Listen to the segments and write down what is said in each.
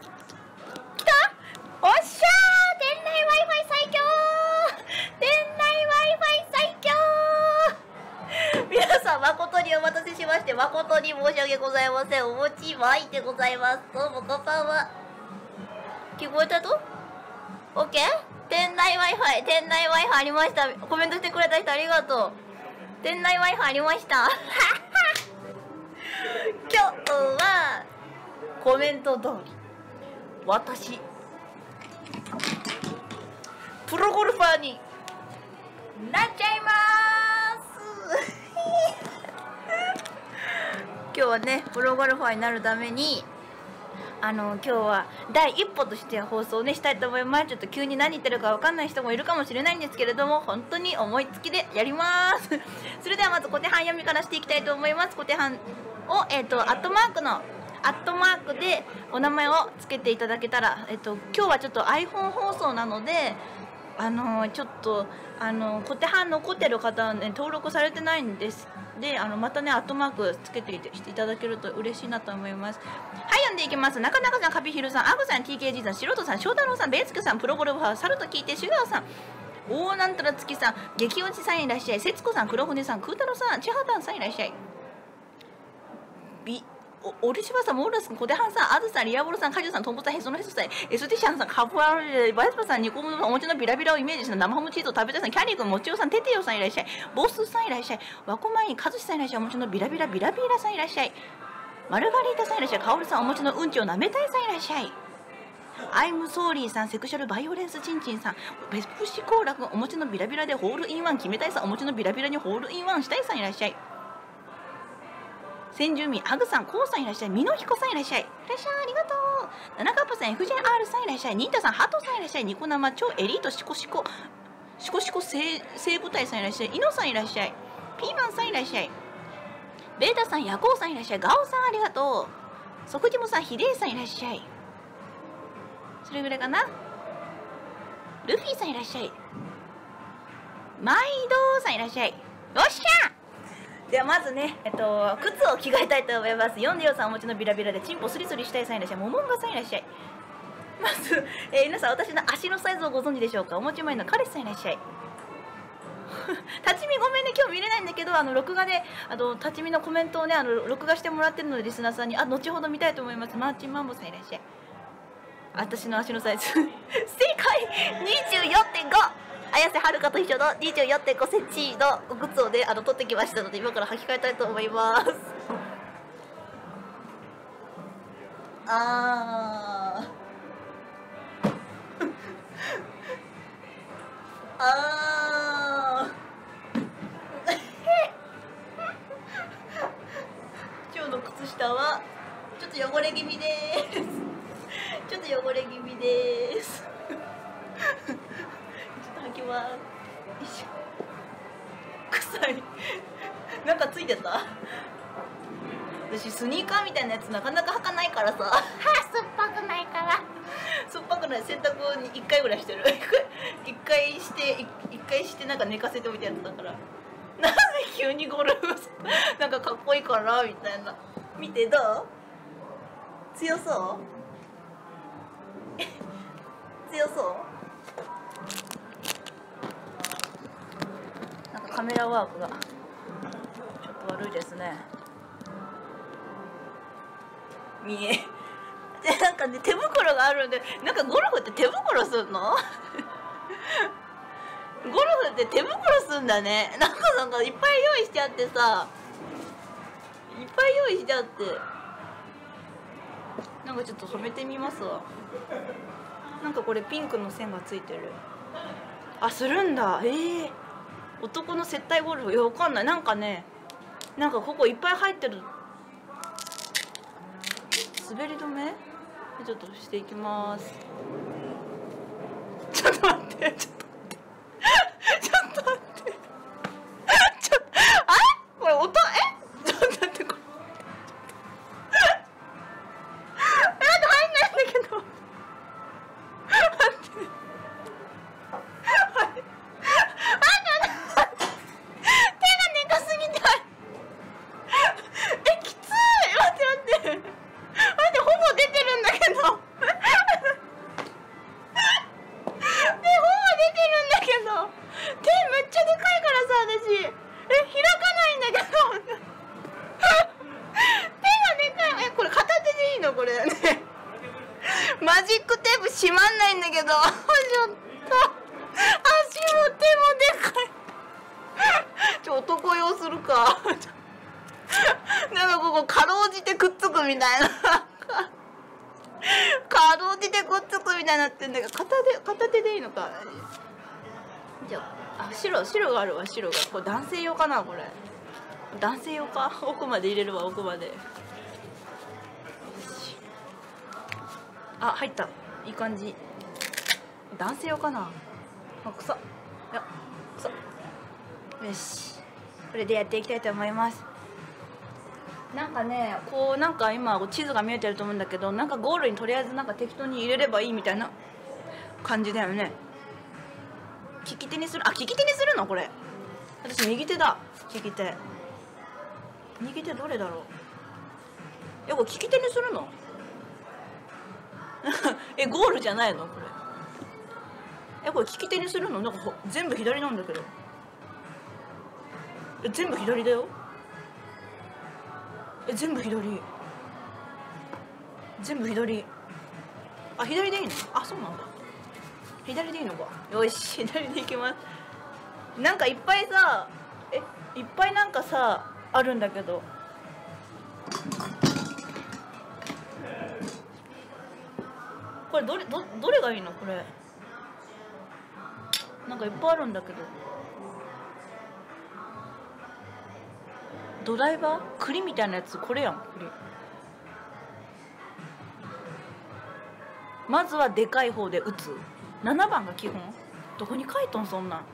来た？おっしゃー、店内 Wi-Fi 最強ー、店内 Wi-Fi 最強ー。皆さん誠にお待たせしまして誠に申し訳ございません。お持ちまいでございます。どうもこんばんは。聞こえたと？ OK？ 店内 Wi-Fi ありました。コメントしてくれた人ありがとう。店内 Wi-Fi ありました今日はコメント通り私プロゴルファーになっちゃいます今日はねプロゴルファーになるために今日は第一歩として放送をねしたいと思います。ちょっと急に何言ってるか分かんない人もいるかもしれないんですけれども、本当に思いつきでやりますそれではまず小手半読みからしていきたいと思います。小手半をアットマークでお名前をつけていただけたら、今日はちょっと iPhone 放送なのでちょっと小手半残ってる方はね登録されてないんですで、またねアットマークつけていただけると嬉しいなと思います。はい、読んでいきます。中中さん、カビヒルさん、アグさん、 TKG さん、素人さん、翔太郎さん、ベースケさん、プロゴルファー、サルと聞いてシュガーさん、大なんたら月さん、激落ちさんいらっしゃい、節子さん、黒船さん、空太郎さん、千畑さんいらっしゃい、オルシバさん、モーラスさん、小手半さん、あずさん、リアボロさん、カジュさん、トンボさん、へそのへそさん、エスティシャンさん、カフアルバイスパさん、ニコムのお餅のビラビラをイメージした生ハムチーズを食べたいさん、キャリー君、もちおさん、テテヨさんいらっしゃい、ボスさんいらっしゃい、ワコマイン、カズシさんいらっしゃい、お餅のビラビラさんいらっしゃい、マルガリータさんいらっしゃい、カオルさん、お餅のうんちを舐めたいさんいらっしゃい、アイムソーリーさん、セクシャルバイオレンスチンチンさん、ペプシコーラ君、お餅のビラビラでホールインワン決めたいさん、お餅のビラビラにホールインワンしたいさんいらっしゃい、先住民、ハグさん、コウさんいらっしゃい、ミノヒコさんいらっしゃい、いらっしゃい、ありがとう。ナナカッパさん、FJR さんいらっしゃい、ニータさん、ハトさんいらっしゃい、ニコ生、超エリートシコシコ生部隊さんいらっしゃい、イノさんいらっしゃい、ピーマンさんいらっしゃい、ベータさん、ヤコウさんいらっしゃい、ガオさんありがとう。ソクジモさん、ヒデイさんいらっしゃい。それぐらいかな。ルフィさんいらっしゃい。マイドウさんいらっしゃい。よっしゃ！ではまずね、靴を着替えたいと思います。44さんお持ちのビラビラでチンポスリスリしたいさんいらっしゃい。モモンガさんいらっしゃい。まず、皆さん私の足のサイズをご存知でしょうか。お持ち前の彼氏さんいらっしゃい。立ち見ごめんね、今日見れないんだけど、録画で、立ち見のコメントをね、録画してもらってるので、リスナーさんに、後ほど見たいと思います。マーチンマンボさんいらっしゃい。私の足のサイズ。正解 !24.5! 綾瀬はるかと一緒の 24.5 センチのお靴をね、取ってきましたので、今から履き替えたいと思います。今日の靴下は、ちょっと汚れ気味です。ちょっと汚れ気味です。履きます。臭い。なんかついてた。私スニーカーみたいなやつなかなか履かないからさ。酸っぱくないから。酸っぱくない。洗濯を1回ぐらいしてる。1回してなんか寝かせておいたやつだから。なんで急にゴルフなんかかっこいいかなみたいな。見てどう？強そう？強そう？なんかカメラワークがちょっと悪いですね。でなんかね手袋があるんで、なんかゴルフって手袋すんの？ゴルフって手袋すんだね。なんかいっぱい用意しちゃってさ、いっぱい用意しちゃって、なんかちょっと染めてみますわ。なんかこれピンクの線がついてる。あ、するんだ。男の接待ゴルフ、いやわかんない。なんかね、なんかここいっぱい入ってる。滑り止めちょっとしていきます。ちょっと待って、ちょっと待って、これ音、ちょっと待って、これ入んないんだけど、待って、手がでかすぎて、きつい。待って、ほぼ出てるんだけど、 マジックテープ閉まんないんだけど、ちょっと足も手もでかい。男用するか。なんかここかろうじてくっつくみたいな。かろうじてくっつくみたいになってんだけど、片手でいいのか。じゃあ、白があるわ。白がこれ男性用かな。これ男性用か。奥まで入れるわ。奥まで。あ、入った。いい感じ。男性用かな。あ、くそ。いや、くそ。よし。これでやっていきたいと思います。なんかね、こうなんか今地図が見えてると思うんだけど、なんかゴールにとりあえずなんか適当に入れればいいみたいな感じだよね。利き手にする。あ、利き手にするのこれ。私右手だ。利き手。右手どれだろう。これ利き手にするの？ゴールじゃないのこれ。これ利き手にするの？なんか全部左なんだけど。全部左だよ。全部左。全部左。あ、左でいいの？あ、そうなんだ。左でいいのか。よし、左でいきます。なんかいっぱいさ、いっぱいなんかさあるんだけど。これどれがいいのこれ。なんかいっぱいあるんだけど。ドライバー？栗みたいなやつ、これやん。栗。まずはでかい方で打つ。7番が基本。どこに書いとんそんなん。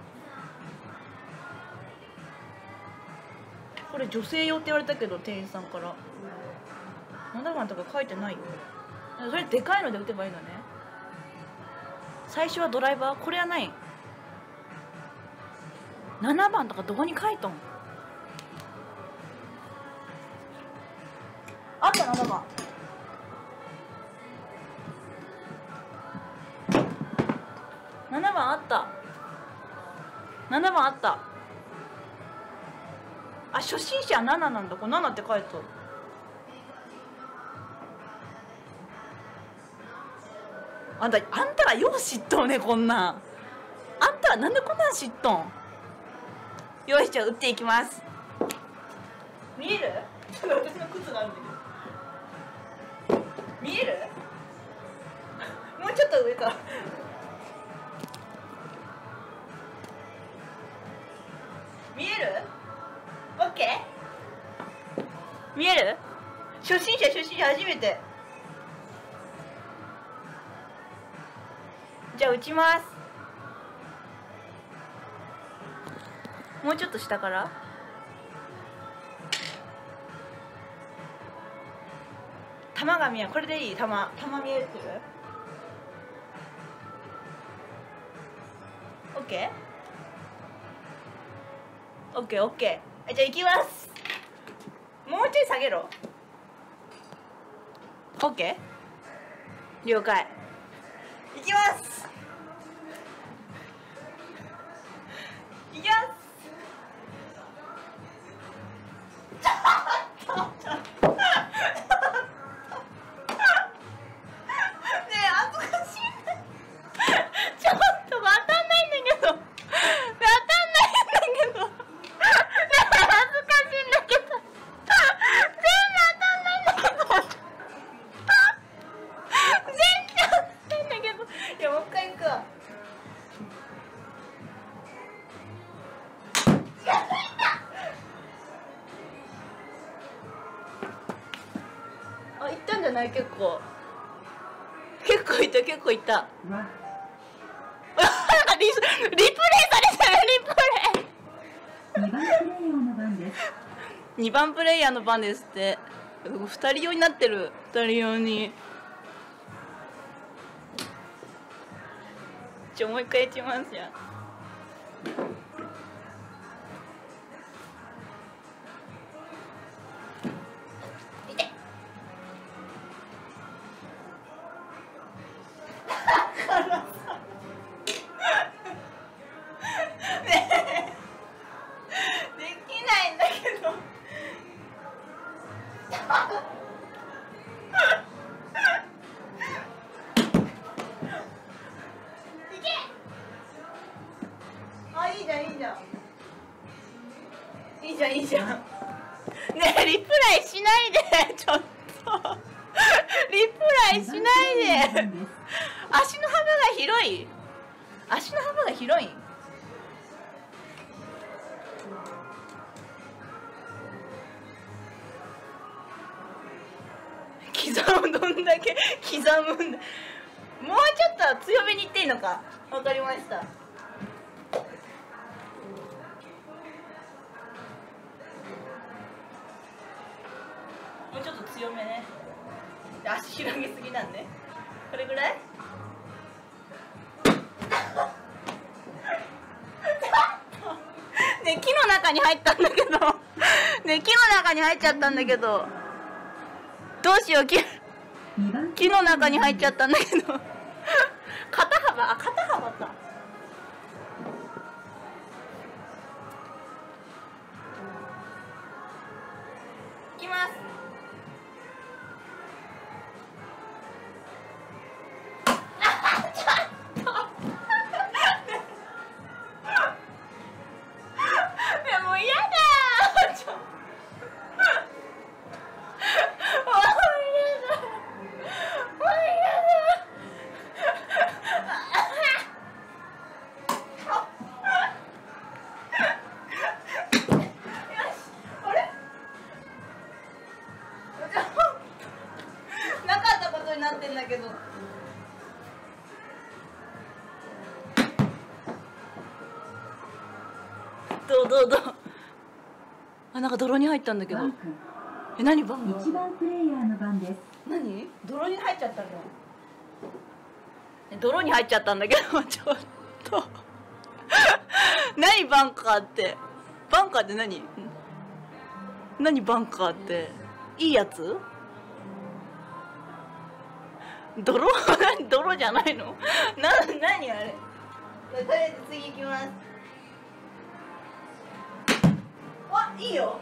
これ女性用って言われたけど店員さんから7番とか書いてないよ。それでかいので打てばいいのね。最初はドライバー。これはない。7番とかどこに書いとん。あった。7番。7番あった。7番あった。あ、初心者は7なんだ。これ7って書いてある。あんたらよう知っとんね。こんなん。あんたらなんでこんなん知っとん。よし、じゃあ打っていきます。見える？私の靴があるんだけど。見える？もうちょっと上か。見える？オッケー？見える？初心者初めて。じゃあ打ちます。もうちょっと下から。球が見える。これでいい？球見えてる？オッケー？オッケーオッケー。じゃあ行きます。もうちょい下げろ。オッケー？了解。行きます。行きます。あ、いったんじゃない？結構いった。リプレイされてる。2番プレイヤーの番ですって。2人用になってる。2人用に。もう一回打ちますじゃん。 いしないで。足の幅が広い。足の幅が広い。刻む、どんだけ刻むんだ。もうちょっと強めにいっていいのか。わかりました。もうちょっと強めね。足広げすぎなんで。これぐらい。ね、木の中に入ったんだけど。ね、木の中に入っちゃったんだけど。どうしよう、木の中に入っちゃったんだけど。肩幅、肩幅か。いきます。もう嫌だ。なかったことになってんだけど。どう。あ、なんか泥に入ったんだけど。え、何番 ？1番プレイヤーの番です。 何？泥に入っちゃったの。泥に入っちゃったんだけど、ちょっと。何バンカーって。バンカーって何？何バンカーって。いいやつ？泥？泥じゃないの？何あれ。とりあえず次行きます。あ、いいよ。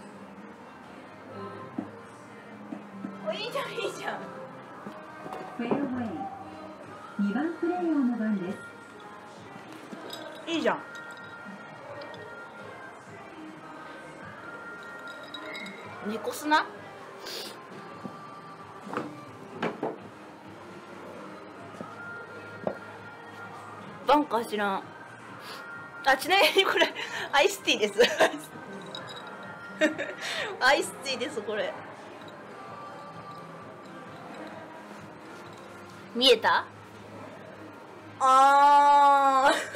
お、いいじゃん、いいじゃん。 フェアウェイ。2番プレイヤーの番です。 いいじゃん。猫砂？バンカー知らん。あ、ちなみにこれアイスティーです。アイスティーです、これ。見えた？あー。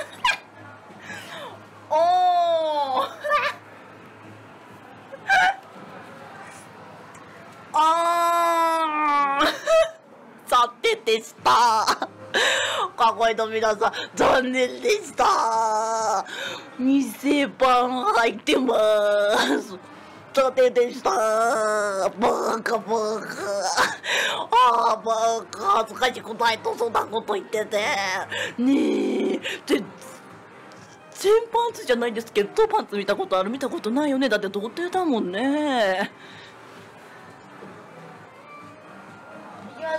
おー。あー。さてでした。囲いの皆さん、残念でした。店番入ってます。さてでした。バカ。ああ、バカ。恥ずかしいことないとそんなこと言ってて。ねえ。全パンツじゃないんですけど、パンツ見たことある？見たことないよね。だって童貞だもんね。いきます。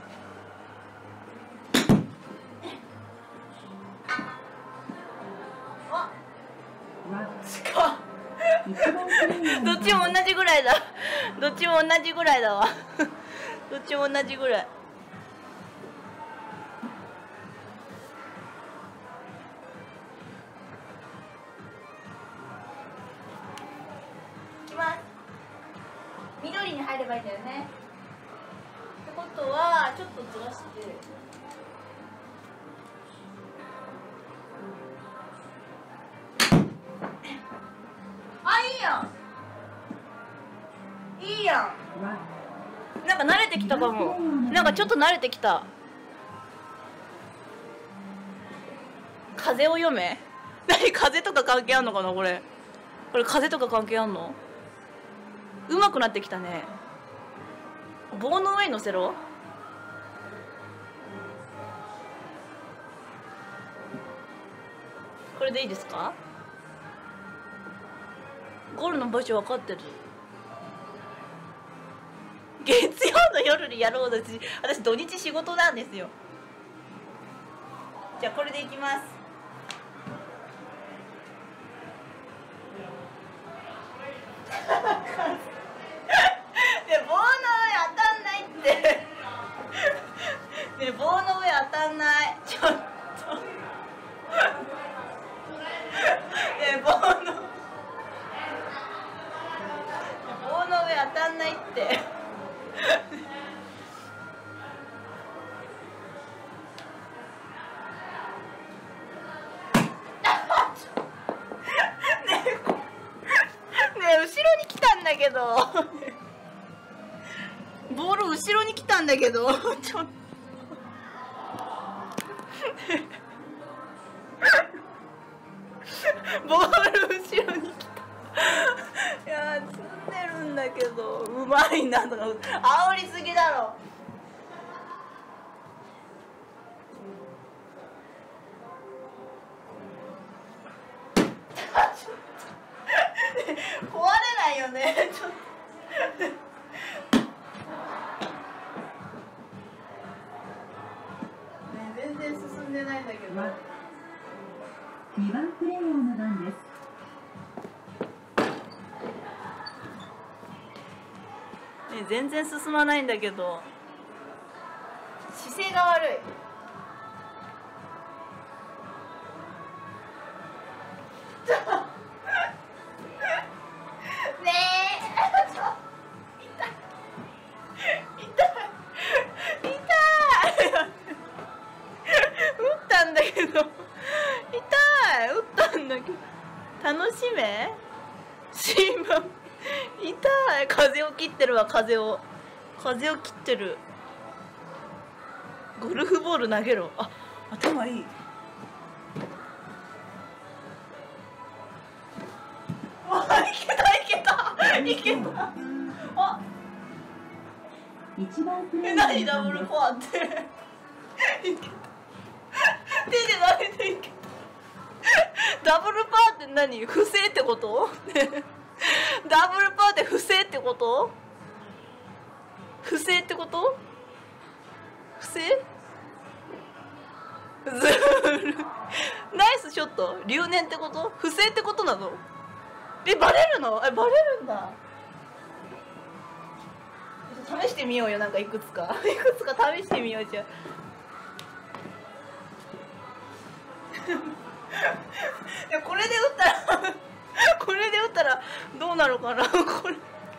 どっちも同じぐらいだ。どっちも同じぐらいだわ。どっちも同じぐらい。いきます。緑に入ればいいんだよね。ってことはちょっとずらして。いいやん。なんか慣れてきたかも。なんかちょっと慣れてきた。風を読め。何、風とか関係あんのかな、これ。これ風とか関係あんの？うまくなってきたね。棒の上に乗せろ。これでいいですか？ゴールの場所分かってる。月曜の夜にやろうだし、私土日仕事なんですよ。じゃあこれでいきます。で、棒の上当たんないって。 ろボール後ろに来たんだけどちょっとボール後ろに来たいや積んでるんだけどうまいなとか煽りすぎだろ壊れないよねちょっとね全然進んでないんだけど 2番プレイヤーの番です。 ね全然進まないんだけど姿勢が悪いねえ痛い打ったんだけど打ったんだけど楽しめシーマン痛い風を切ってるわ風を切ってるゴルフボール投げろあ頭いいあいけたあ 1番プレイヤー何ダの番です。 ブルコアっていけた手で投げていけたダブルパーって何不正ってことダブルパーって不正ってこと不正ってこと不正ずるナイスショット留年ってこと不正ってことなのバレるのバレるんだ試してみようよなんかいくつか試してみようじゃあこれで打ったらどうなるかなこれ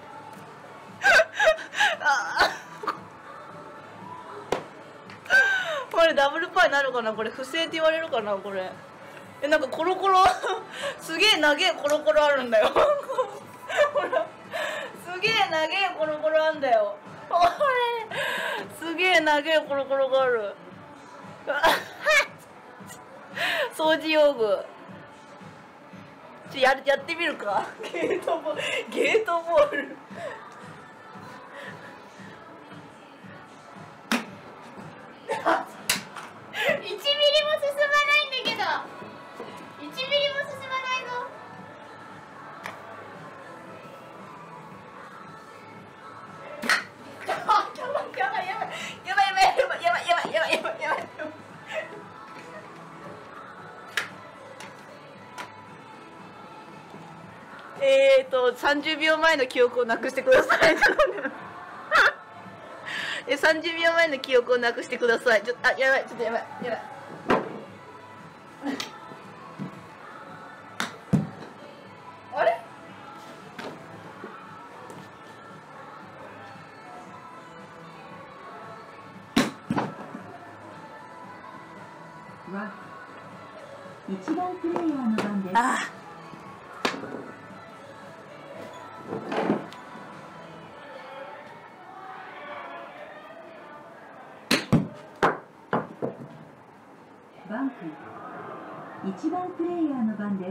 これダブルパーになるかなこれ不正って言われるかなこれなんかコロコロすげえ長えコロコロあるんだよほらすげえ長えコロコロあんだよすげえ長えコロコロがある掃除用具やってみるかゲートボール1ミリも進まないんだけど1ミリも進まないぞやばい30秒前の記憶をなくしてください30秒前の記憶をなくしてくださいやばいあれは1番プレイヤーの番です。バンク1番プレイヤーの番です。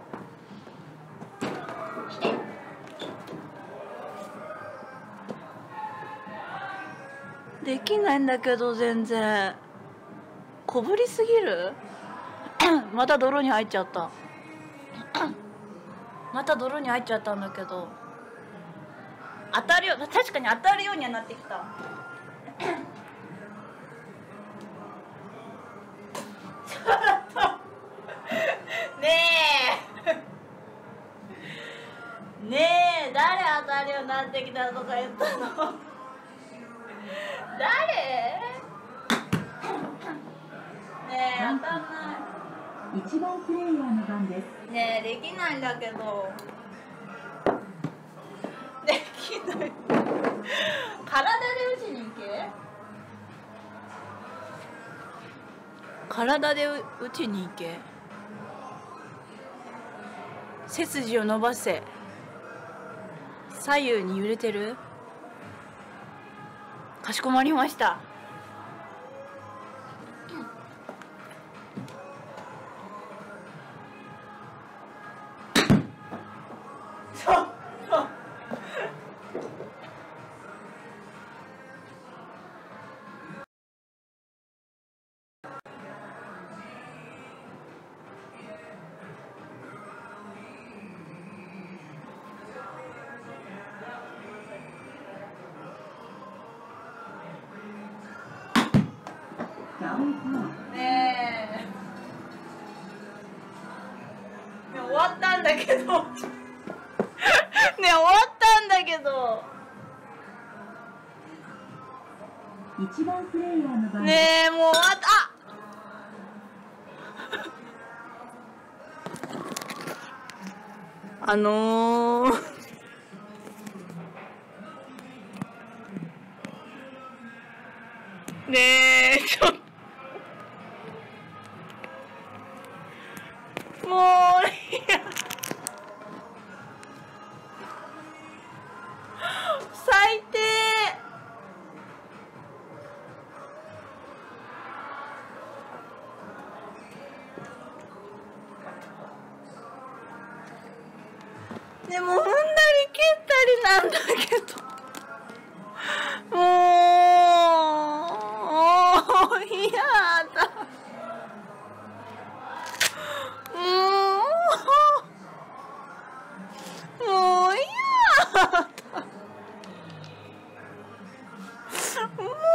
できないんだけど全然小ぶりすぎるまた泥に入っちゃったまた泥に入っちゃったんだけど確かに当たるようにはなってきたちょっとねえ誰当たるようになってきたとか言ったの誰ねえ当たんない 1番プレイヤーの番です。 ねえできないんだけどできない体で打ちに行け体で打ちに行け背筋を伸ばせ左右に揺れてる。かしこまりました。ねえ終わったんだけどねえ終わったんだけど 1番プレイヤーの番ねえもう終わったねえちょっともういや最低。でも踏んだり蹴ったりなんだけどもう嫌だ。もう嫌だ。もう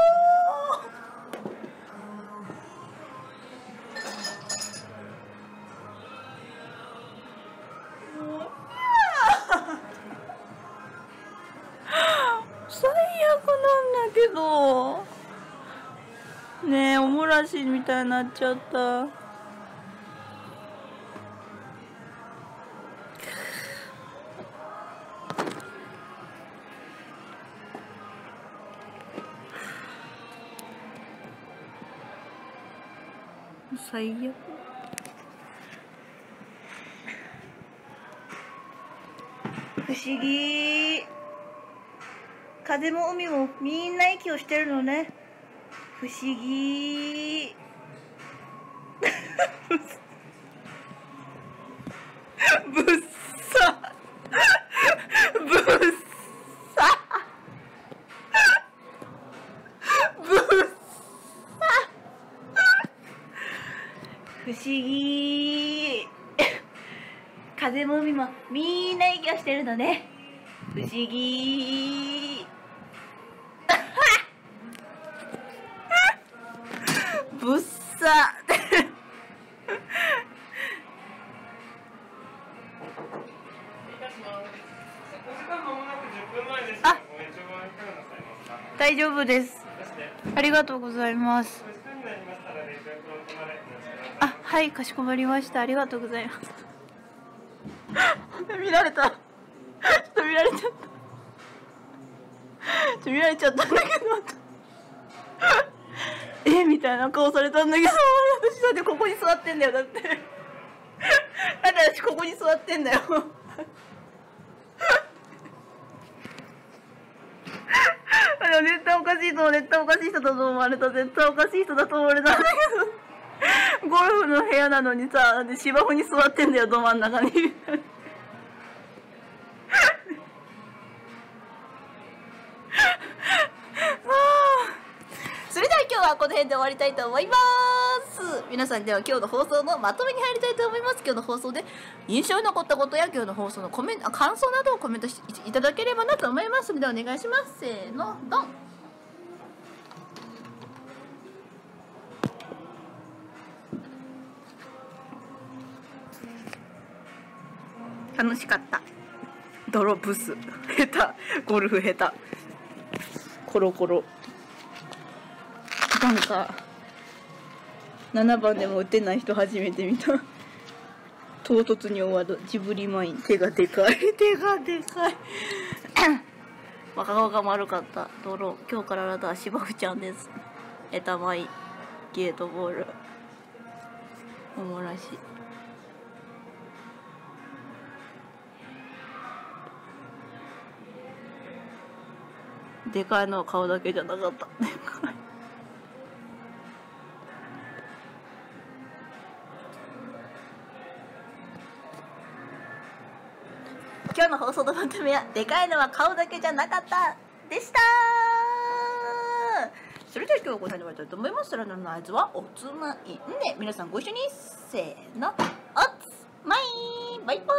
最悪なんだけどねえおもらしみたいになっちゃった。最悪。不思議。風も海もみんな息をしてるのね。不思議。ぶっさ。ぶっさ。ぶっさ。不思議。風も海もみんな息をしてるのね。不思議。ぶっさ。あ、大丈夫です。ありがとうございます。あ、はい、かしこまりました。ありがとうございます。見られた。ちょっと見られちゃった。見られちゃったんだけど。みたいな顔されたんだけど、私だってここに座ってんだよ。だってだって私ここに座ってんだよ。絶対おかしいと絶対おかしい人だと思われた。絶対おかしい人だと思われたんだけど、ゴルフの部屋なのにさ、芝生に座ってんだよ、ど真ん中に。それでは今日はこの辺で終わりたいと思います。皆さんでは今日の放送のまとめに入りたいと思います。今日の放送で印象に残ったことや今日の放送の感想などをコメントいただければなと思います。それではお願いします。せーの、ドン。楽しかった。泥ブス下手、ゴルフ下手、コロコロ。なんか7番でも打てない人初めて見た。唐突に終わるジブリマイン。手がでかい。手がでかい。若顔が丸かった泥。今日からあなたは芝生ちゃんです。エタマイゲートボールおもらし。 でかいのは顔だけじゃなかった。でかい。今日の放送のまとめは、でかいのは顔だけじゃなかったでした。それでは今日はこの辺で終わりたいと思います。それの合図はおつまいんで、皆さんご一緒にせーの、おつまい、バイバ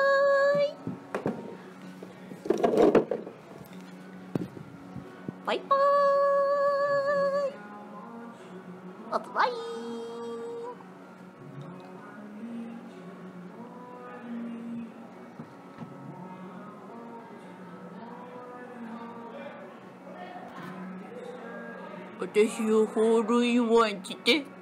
ーイ。バイバーイ。おつまい。私をホールインワンして。